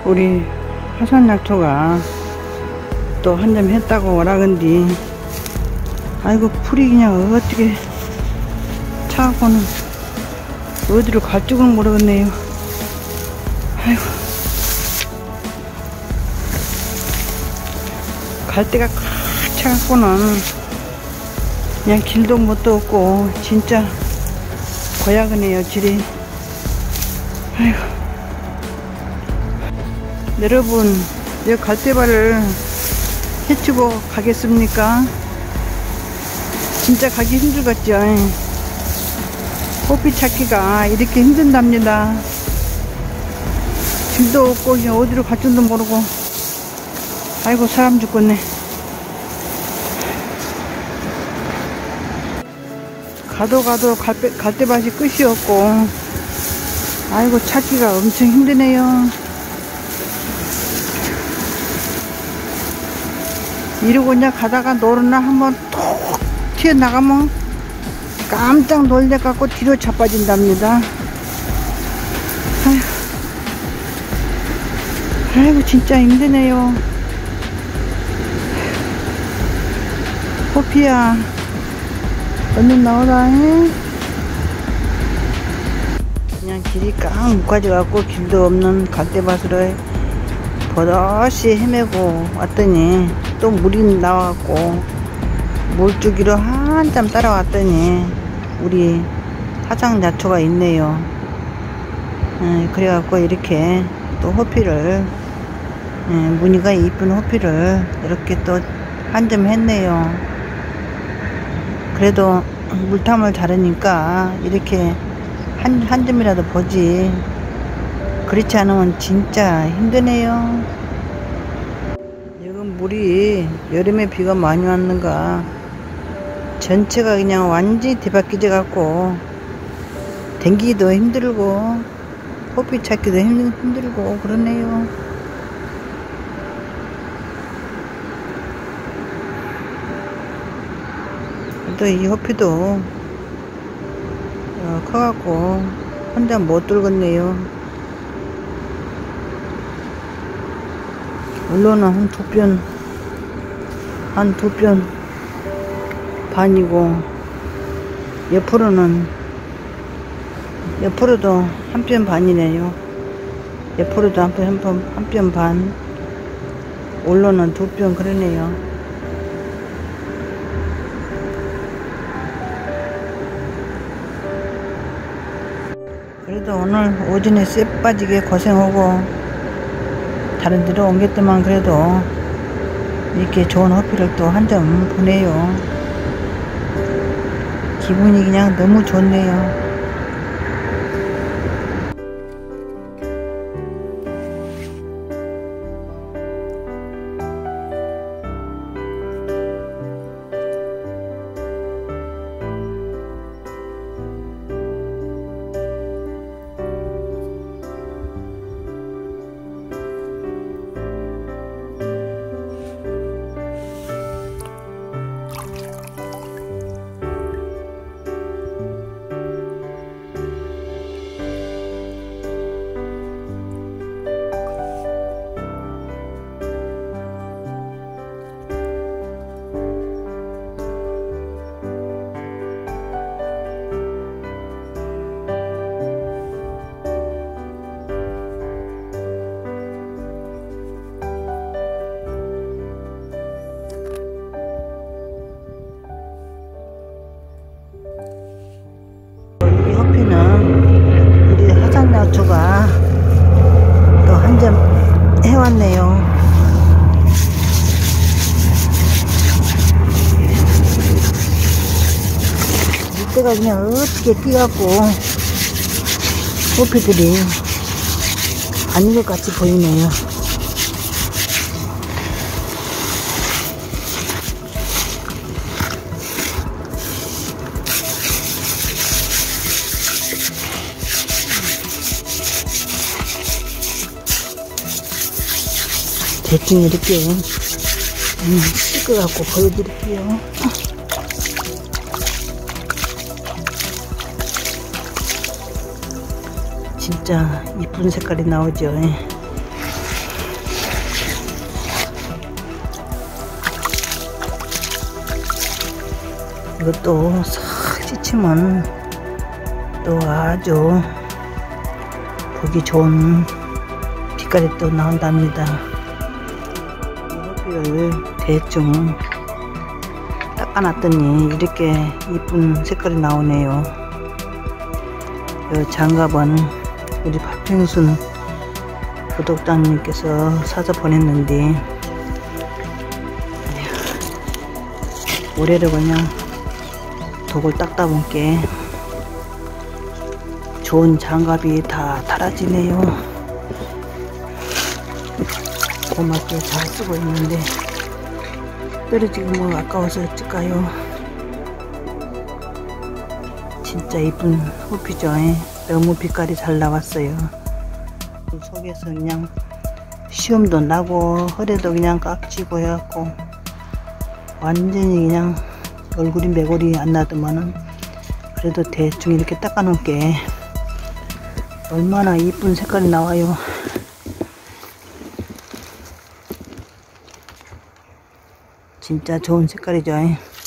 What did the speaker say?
우리 화산약초가 또 한 점 했다고 오라근디 아이고 풀이 그냥 어떻게 차고는 어디로 갈 줄은 모르겠네요. 아이고 갈 데가 꽉 차갖고는 그냥 길도 못도 없고 진짜 고약하네요 질이. 아이고 여러분 이 갈대발을 해치고 가겠습니까? 진짜 가기 힘들겠죠. 호피 찾기가 이렇게 힘든답니다. 길도 없고 그냥 어디로 갈 줄도 모르고 아이고 사람 죽겠네. 가도 갈대밭이 끝이 없고 아이고 찾기가 엄청 힘드네요. 이러고 그냥 가다가 노르나 한번 톡 튀어나가면 깜짝 놀래갖고 뒤로 자빠진답니다. 아이고 진짜 힘드네요. 호피야 얼른 나오라. 그냥 길이 깡 묶어져갖고 길도 없는 갈대밭으로 버젓이 헤매고 왔더니 또 물이 나와갖고 물주기로 한참 따라왔더니 우리 화산약초가 있네요. 그래갖고 이렇게 또 호피를 무늬가 이쁜 호피를 이렇게 또 한 점 했네요. 그래도 물탐을 잘하니까 이렇게 한 점이라도 보지 그렇지 않으면 진짜 힘드네요. 이건 물이 여름에 비가 많이 왔는가 전체가 그냥 완전히 뒤바뀌져 갖고 댕기기도 힘들고 호피 찾기도 힘들고 그러네요. 또 이 호피도 커갖고 혼자 못 들겠네요. 물론은 한 두 뼘 반이고 옆으로도 한 뼘 반이네요. 옆으로도 한 뼘 반, 올로는 두 뼘 그러네요. 그래도 오늘 오전에 쎄 빠지게 고생하고 다른 데로 옮겼더만 그래도 이렇게 좋은 호피를 또 한 점 보네요. 기분이 그냥 너무 좋네요. 우리 화산약초가 또 한 점 해왔네요. 물때가 그냥 어떻게 끼갖고 호피들이 아닌 것 같이 보이네요. 대충 이렇게 찍어갖고 보여드릴게요. 진짜 이쁜 색깔이 나오죠. 이것도 싹 씻으면 또 아주 보기 좋은 빛깔이 또 나온답니다. 이 호피를 대충 닦아놨더니 이렇게 이쁜 색깔이 나오네요. 이 장갑은 우리 박평순 구독자님께서 사서 보냈는데 올해를 그냥 독을 닦다 보니까 좋은 장갑이 다 달아지네요. 고맙게 잘 쓰고 있는데 떨어지기 뭐 아까워서 어쩔까요. 진짜 이쁜 호피죠. 너무 빛깔이 잘 나왔어요. 속에서 그냥 시험도 나고 허리도 그냥 깍지고 해갖고 완전히 그냥 얼굴이 매골이 안 나더만은 그래도 대충 이렇게 닦아 놓을게 얼마나 이쁜 색깔이 나와요. 진짜 좋은 색깔이죠.